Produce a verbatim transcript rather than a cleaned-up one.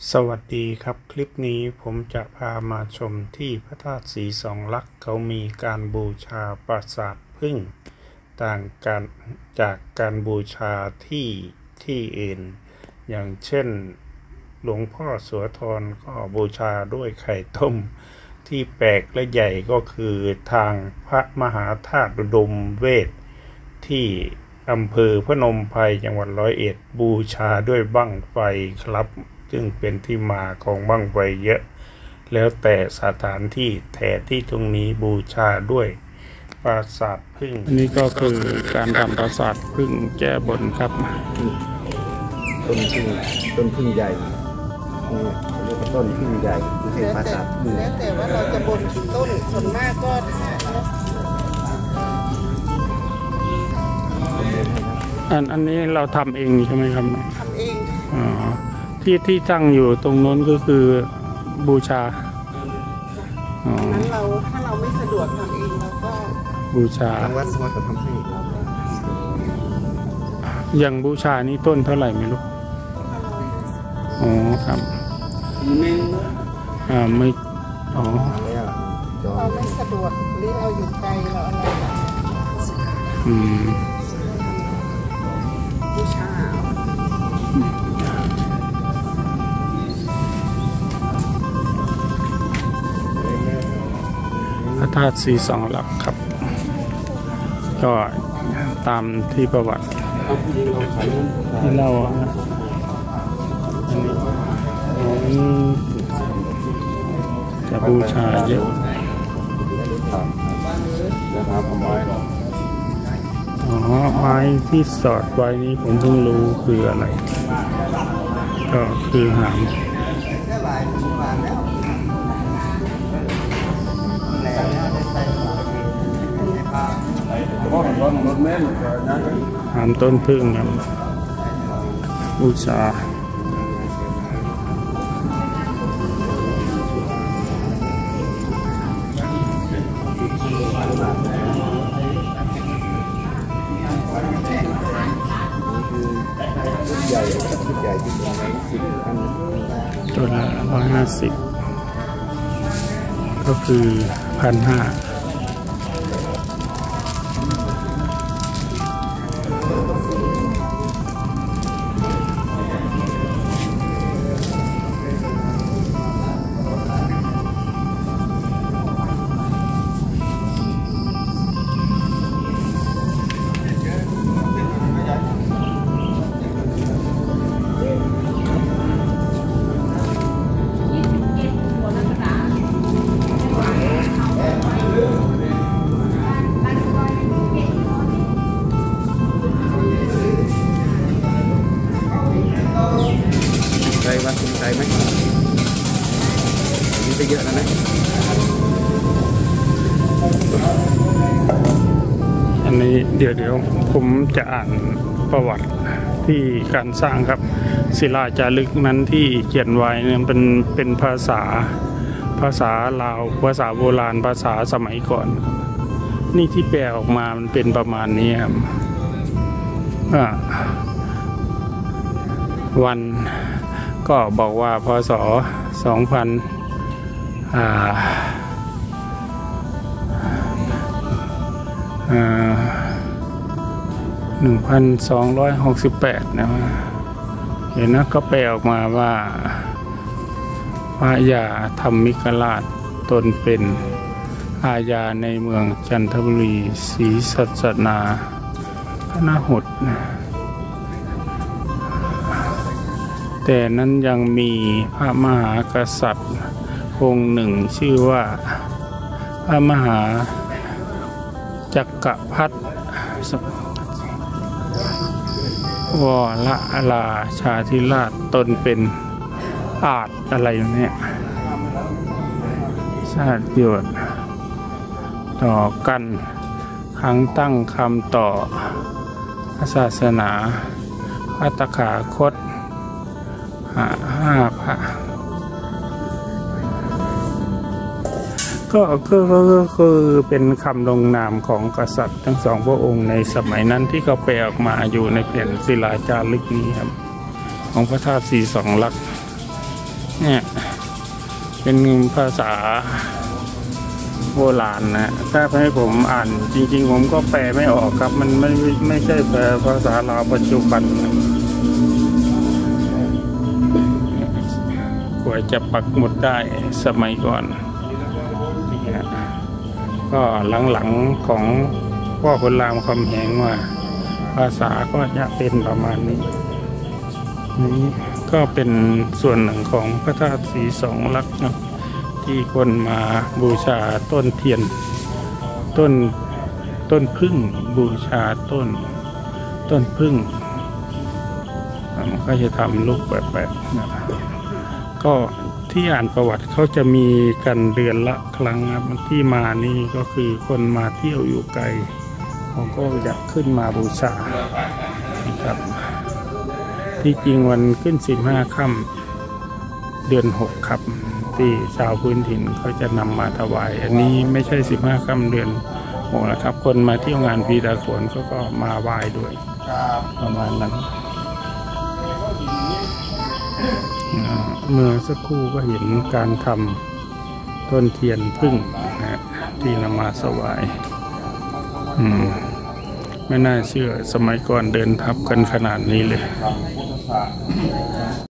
สวัสดีครับคลิปนี้ผมจะพามาชมที่พระธาตุศรีสองลักษณ์เขามีการบูชาปราสาทผึ้งต่างกันจากการบูชาที่ที่อื่นอย่างเช่นหลวงพ่อโสธรก็บูชาด้วยไข่ต้มที่แปลกและใหญ่ก็คือทางพระมหาธาตุอุดมเวทที่อำเภอพนมไพรจังหวัดร้อยเอ็ดบูชาด้วยบั้งไฟครับซึ่งเป็นที่มาของบั้งไฟเยอะแล้วแต่สถานที่แต่ที่ตรงนี้บูชาด้วยปราสาทผึ้งอันนี้ก็คือการทำปราสาทผึ้งแก้บนครับต้นผึ้งต้นผึ้งใหญ่นี่เรียกว่าต้นผึ้งใหญ่ไม่ใช่ปราสาทผึ้งแล้วแต่ว่าเราจะบนกี่ต้นส่วนมากก็อันอันนี้เราทำเองใช่ไหมครับทำเองอ๋อที่ที่ตั้งอยู่ตรงโน้นก็คือบูชาอ๋อนั้นเราถ้าเราไม่สะดวกทำเองเราก็บูชาทางวัดวัดจะทำให้อย่างบูชานี้ต้นเท่าไหร่ไม่รู้อ๋อครับอ่าไม่อ๋อเราไม่สะดวกหรือเราอยู่ไกลเราอะไรอืมบูชาพระธาตุศรีสองลักษณ์ครับก็ตามที่ประวัติที่เล่าอันนี้จะบูชาเยอะอ๋อไม้ที่สอดไว้นี้ผมเพิ่งรู้คืออะไรก็คือหางหามต้นพึ่งครับบูชาตัวละร้อยห้าสิบก็คือพันห้าใจว่าสนใจไหมนี่ไปเยอะแล้วนะอันนี้เดี๋ยวเดี๋ยวผมจะอ่านประวัติที่การสร้างครับศิลาจารึกนั้นที่เขียนไว้เนี่ยเป็นเป็นภาษาภาษาลาวภาษาโบราณภาษาสมัยก่อนนี่ที่แปลออกมามันเป็นประมาณนี้ครับวันก็บอกว่าพศสองพันอ่าอ่าหนึ่งพันสองร้อยหกสิบแปดนะเห็นนะก็แปลออกมาว่าพระยาธรรมิกราชตนเป็นอาญาในเมืองจันทบุรีศรีสัชนาพนหดนะแต่นั้นยังมีพระมหากษัตริย์องค์หนึ่งชื่อว่าพระมหาจักรพรรดิวรราชาธิราชตนเป็นอาจอะไรเนี่ยชาติโยชน์ต่อกันครั้งตั้งคำต่อศาสนาภัตตคาคตห้าพระก็คือก็คือเป็นคำลงนามของกษัตริย์ทั้งสองพระองค์ในสมัยนั้นที่เขาแปลออกมาอยู่ในแผ่นศิลาจารึกนี้ครับของพระธาตุศรีสองลักษณ์เนี่ยเป็นภาษาโบราณนะถ้าให้ผมอ่านจริงๆผมก็แปลไม่ออกครับมันไม่ไม่ใช่แปลภาษาลาวปัจจุบันกว่าจะปักหมุดได้สมัยก่อนก็หลังๆของพ่อขุนรามคำแหงว่าภาษาก็จะเป็นประมาณนี้นี้ก็เป็นส่วนหนึ่งของพระธาตุศรีสองลักษณ์นะที่คนมาบูชาต้นเทียนต้นต้นพึ่งบูชาต้นต้นพึ่งมันก็จะทำลูกแบบแบบนะก็ที่อ่านประวัติเขาจะมีกันเดือนละครั้งครับที่มานี่ก็คือคนมาเที่ยวอยู่ไกลเขาก็อยากขึ้นมาบูชานะครับที่จริงวันขึ้นสิบห้าค่ำเดือนหกครับที่ชาวพื้นถิ่นเขาจะนำมาถวายอันนี้ไม่ใช่สิบห้าค่ำเดือนหกนะครับคนมาเที่ยวงานพีดาโขนเขาก็มาไหว้ด้วยประมาณนั้นเมื่อสักครู่ก็เห็นการทำต้นเทียนพึ่งนะที่นำมาถวายอืมไม่น่าเชื่อสมัยก่อนเดินทับกันขนาดนี้เลย